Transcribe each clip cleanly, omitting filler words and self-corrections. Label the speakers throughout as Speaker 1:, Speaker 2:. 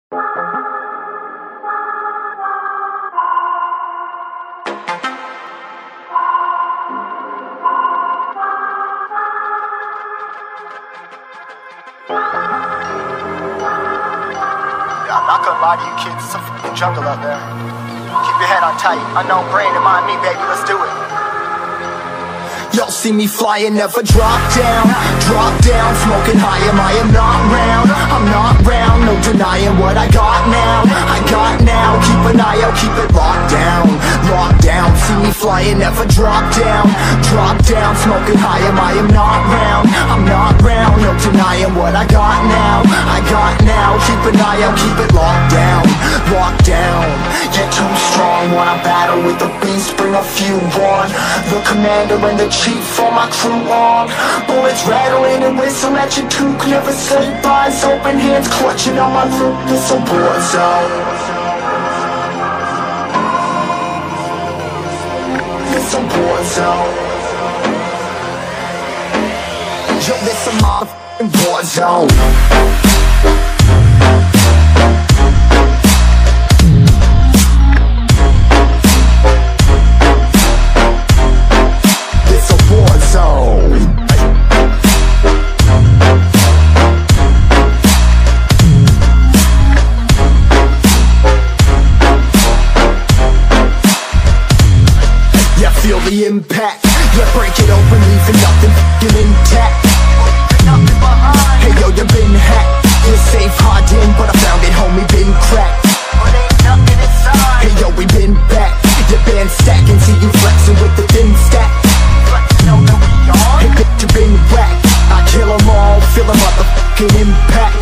Speaker 1: I'm not gonna lie to you kids, it's a f***ing jungle out there. Keep your head on tight, unknown brain and mind me, baby, let's do it.
Speaker 2: Y'all see me flying, never drop down, smoking high, I am not round, I'm not round, no denying what I got now, keep an eye out, keep it locked down, see me flying, never drop down, smoking high, I am not round, I'm not round, no denying what I got now, keep an eye out, keep it locked down, get too strong, wanna battle with the beast, bring a few on, the commander and the chief for my crew on. Bullets rattling and whistle at your toque. Never sleep, eyes open, hands clutching on my loop. This a war zone. This a war zone. Yo, this a motherfucking war zone. The impact, yeah, break it open, leaving nothing f***ing intact. Hey yo, you been hacked, you're safe hiding, but I found it, homie, been cracked. Hey yo, we been back, your band stacking, see you flexing with the thin stack. Hey bitch, you been whacked, I kill them all, feel the motherfucking impact.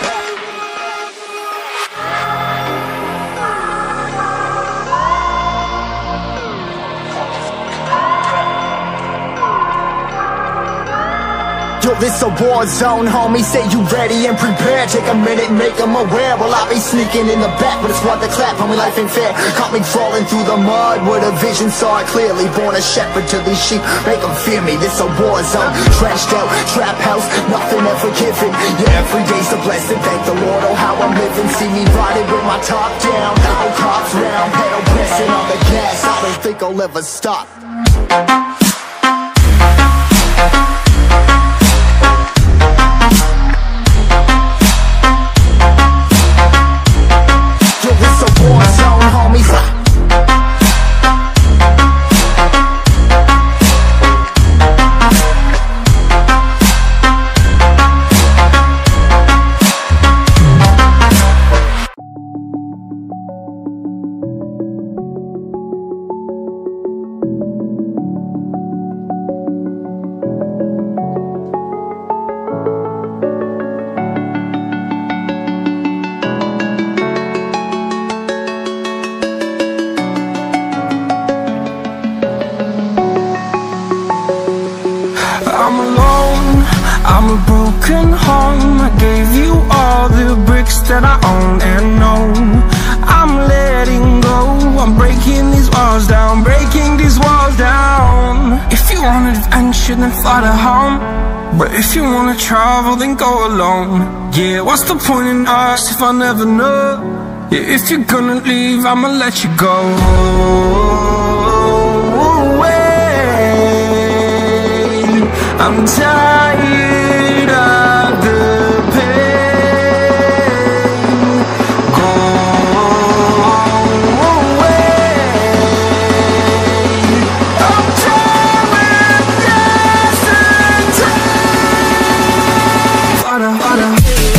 Speaker 2: Yo, this a war zone, homie, say you ready and prepared. Take a minute, make them aware. Well, I be sneaking in the back, but it's what the clap, homie, life ain't fair. Caught me crawling through the mud with a vision, saw it clearly. Born a shepherd to these sheep, make them fear me. This a war zone, trashed out, trap house, nothing ever given. Yeah, every day's a blessing, thank the Lord, oh how I'm living. See me riding with my top down, oh cops round, pedal pressing on the gas. I don't think I'll ever stop.
Speaker 3: I'm alone, I'm a broken home. I gave you all the bricks that I own and know. I'm letting go, I'm breaking these walls down, breaking these walls down. If you want adventure, then fly to home. But if you wanna travel, then go alone. Yeah, what's the point in us if I never know? Yeah, if you're gonna leave, I'ma let you go. I'm tired of the pain. Go away. I'm tired of yesterday. Harder, harder.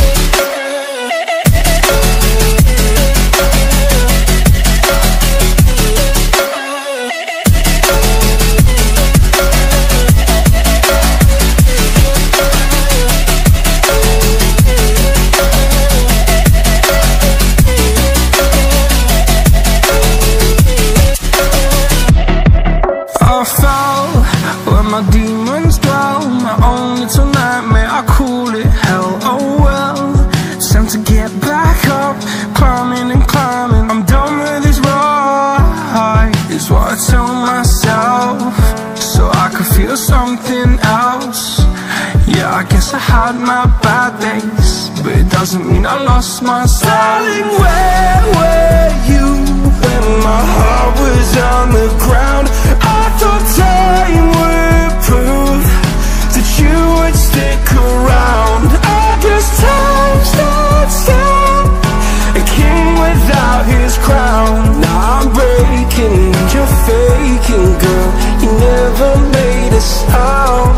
Speaker 3: My demons dwell, my own little nightmare, I call it hell, oh well. It's time to get back up, climbing and climbing. I'm done with this ride, is what I tell myself, so I could feel something else. Yeah, I I guess I had my bad days, but it doesn't mean I lost my style. Darling, where were you when my heart was on the ground? I thought time would prove that you would stick around. I guess time stood still, a king without his crown. Now I'm breaking and you're faking, girl. You never made a sound.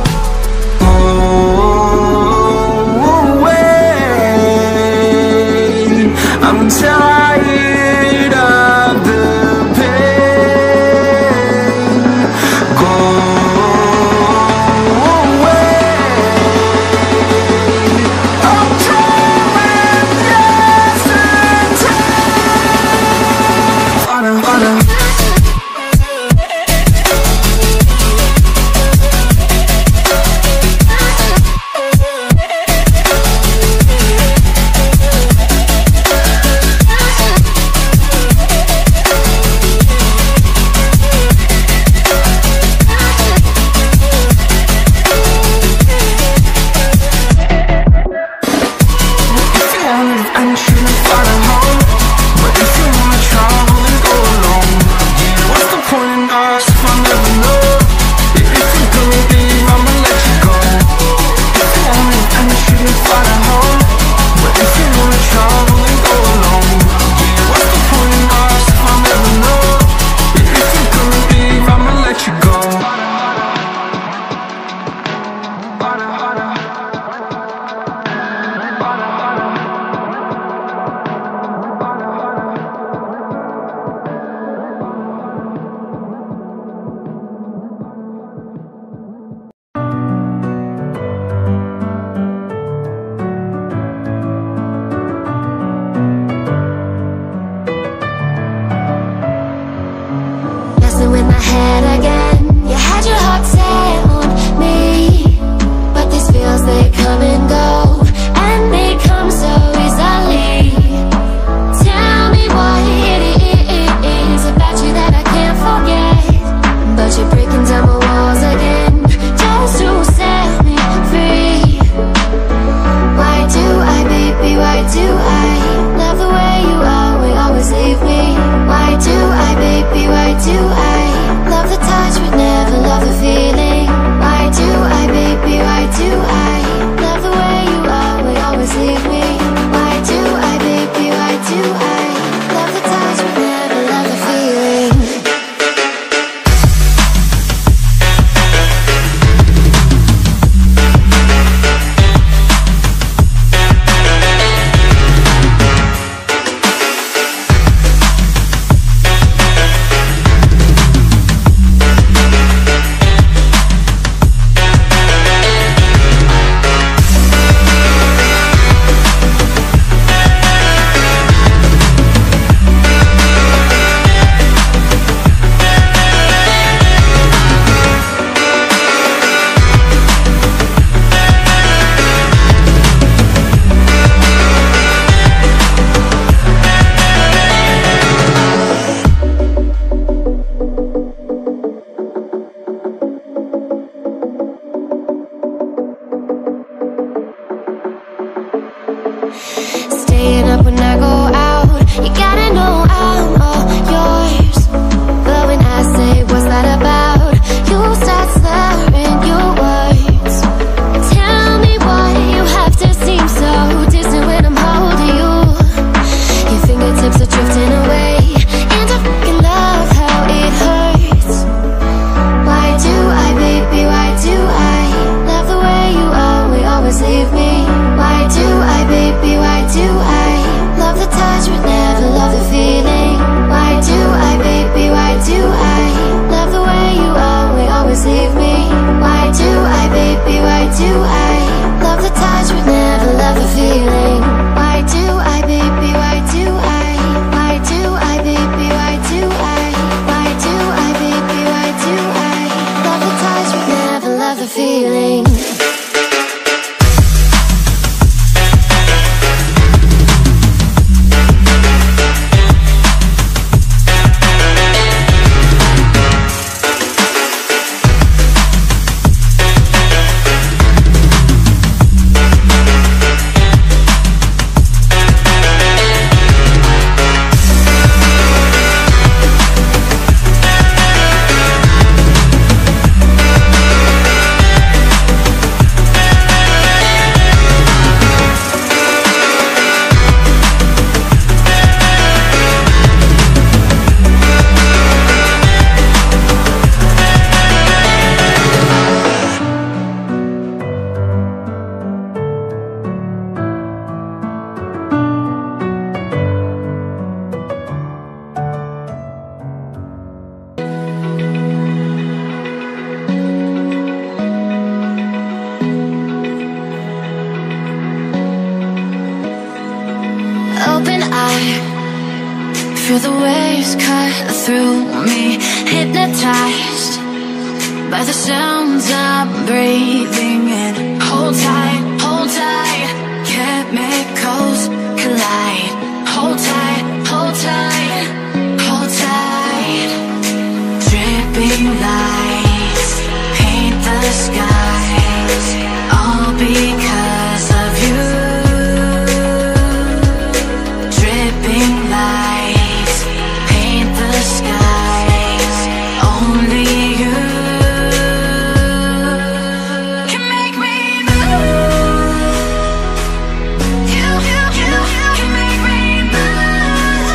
Speaker 3: I'm tired of the pain. Go away. I'm driving yesterday.
Speaker 4: high. Feel the waves cut through me, hypnotized by the sounds I'm breathing in. Hold tight, chemicals collide. Hold tight, hold tight, hold tight. Dripping lights paint the skies, all because of you. Dripping lights paint the skies, only you can make me move. You can make me move.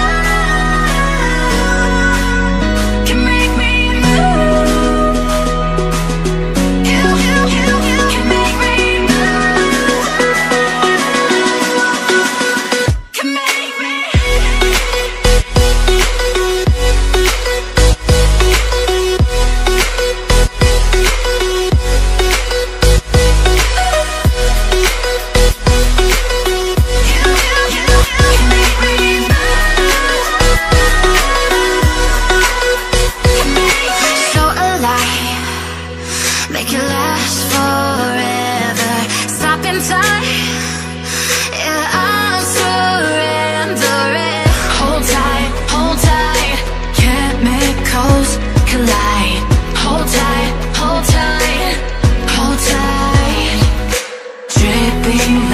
Speaker 4: Can make me move. You can make me move. Can make me. So alive, make it last forever. Stop in time, yeah, I'm surrendering. Hold tight, chemicals collide. Hold tight, hold tight, hold tight. Dripping